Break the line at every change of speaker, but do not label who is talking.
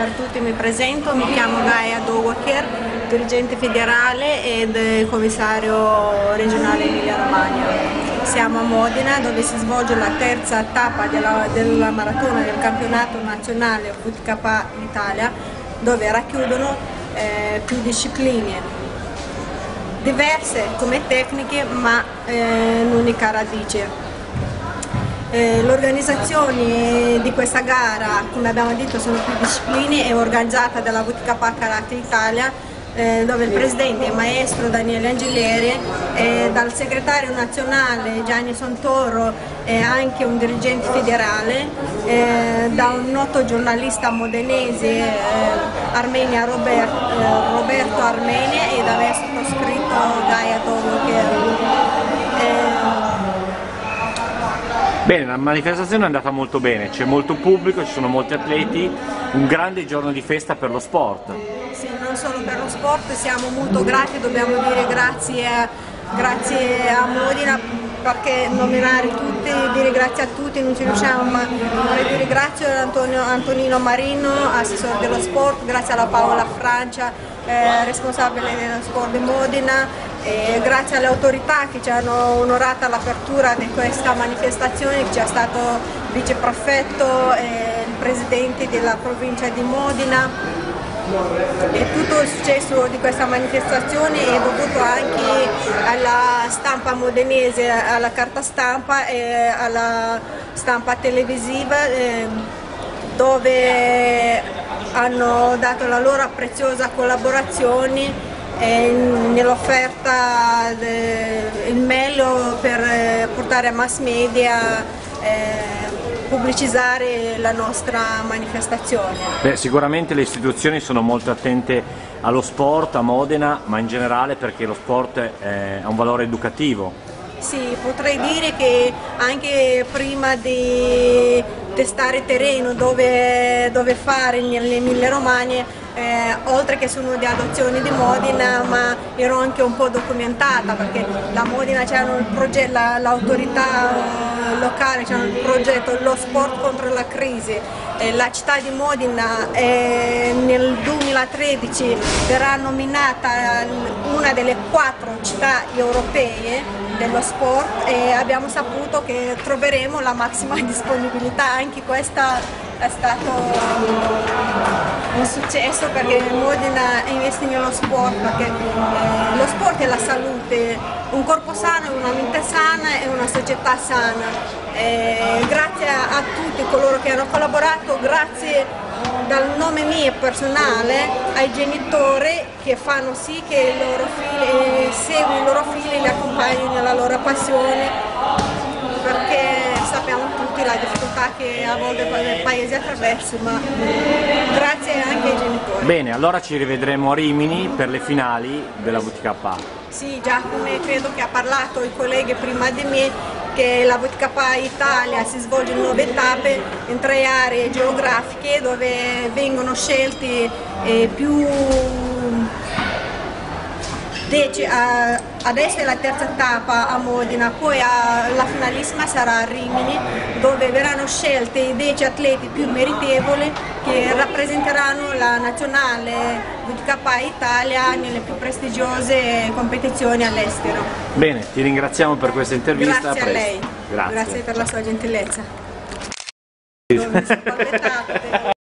Per tutti mi presento, mi chiamo Gaia Dowaker, dirigente federale ed commissario regionale Emilia Romagna. Siamo a Modena dove si svolge la terza tappa della maratona del campionato nazionale VTK Italia, dove racchiudono più discipline diverse come tecniche ma un'unica radice. L'organizzazione di questa gara, come abbiamo detto, sono più discipline, è organizzata dalla VTK Karate Italia, dove il presidente è maestro Daniele Angileri, dal segretario nazionale Gianni Santoro e anche un dirigente federale, da un noto giornalista modenese Armenia Roberto Armenia, e da me sottoscritto Gaia Dowaker.
Bene, la manifestazione è andata molto bene, c'è molto pubblico, ci sono molti atleti, un grande giorno di festa per lo sport.
Sì, non solo per lo sport, siamo molto grati, dobbiamo dire grazie a Modena, perché nominare tutti, dire grazie a tutti non ci riusciamo, ma vorrei dire grazie ad Antonino Marino, assessore dello sport, grazie alla Paola Francia, responsabile dello sport di Modena, e grazie alle autorità che ci hanno onorato l'apertura di questa manifestazione, che c'è stato il viceprefetto e il presidente della provincia di Modena. E tutto il successo di questa manifestazione è dovuto anche alla stampa modenese, alla carta stampa e alla stampa televisiva, dove hanno dato la loro preziosa collaborazione nell'offerta il meglio per portare a mass media, pubblicizzare la nostra manifestazione.
Beh, sicuramente le istituzioni sono molto attente allo sport a Modena, ma in generale perché lo sport ha un valore educativo.
Sì, potrei dire che anche prima di testare terreno dove fare nell'Emilia Romagna, oltre che sono di adozione di Modena, ma ero anche un po' documentata, perché da Modena c'erano il progetto, l'autorità locale, c'era il progetto Lo sport contro la crisi. La città di Modena nel 2013 verrà nominata una delle 4 città europee dello sport, e abbiamo saputo che troveremo la massima disponibilità. Anche questa è stato un successo, perché Modena investe nello sport, perché lo sport è la salute, un corpo sano, una mente sana e una società sana. Grazie a tutti coloro che hanno collaborato, grazie dal nome mio personale ai genitori che fanno sì che i loro figli seguono i loro figli e li accompagnino nella loro passione, perché sappiamo tutti la difficoltà che a volte il paese attraversa, ma grazie anche ai genitori.
Bene, allora ci rivedremo a Rimini per le finali della VTK.
Sì, già come credo che ha parlato i colleghi prima di me, che la VTK Italia si svolge in 9 tappe in 3 aree geografiche, dove vengono scelti più 10, adesso è la terza tappa a Modena, poi la finalissima sarà a Rimini, dove verranno scelti i 10 atleti più meritevoli che rappresenteranno la nazionale VTK Italia nelle più prestigiose competizioni all'estero.
Bene, ti ringraziamo per questa intervista.
Grazie a lei,
Grazie.
grazie per la sua gentilezza.